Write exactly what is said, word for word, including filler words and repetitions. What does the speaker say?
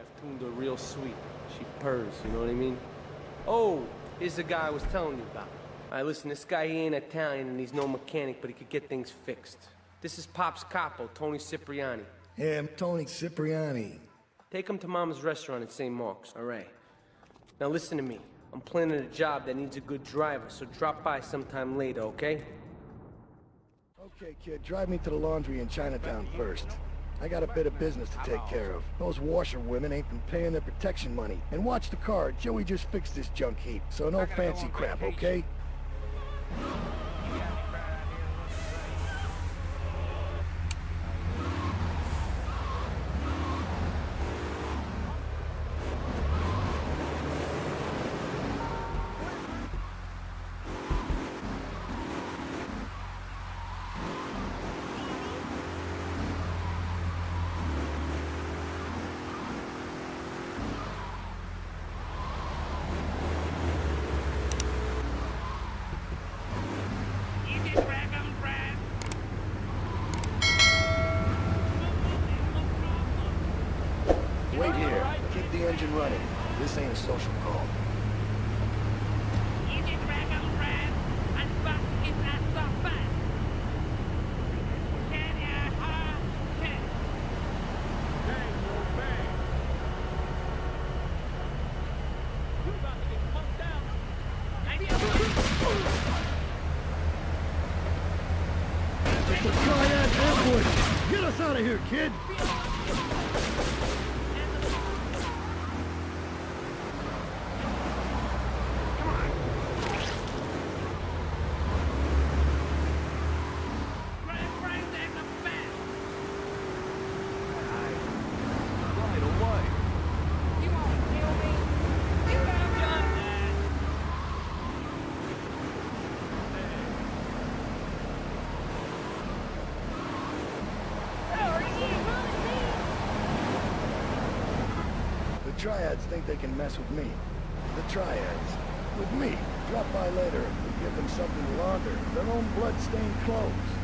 I've tuned her real sweet. She purrs, you know what I mean? Oh, here's the guy I was telling you about. All right, listen, this guy, he ain't Italian and he's no mechanic, but he could get things fixed. This is Pop's capo, Tony Cipriani. Yeah, I'm Tony Cipriani. Take him to Mama's restaurant at Saint Mark's, all right? Now listen to me. I'm planning a job that needs a good driver, so drop by sometime later, okay? Okay, kid, drive me to the laundry in Chinatown first. I got a bit of business to take care of. Those washerwomen ain't been paying their protection money. And watch the car, Joey just fixed this junk heap, so no fancy crap, okay? Wait here. Keep the engine running. This ain't a social call. It's a Triad ambush! Get us out of here, kid! The Triads think they can mess with me. The Triads. With me. Drop by later and give them something to launder. Their own blood-stained clothes.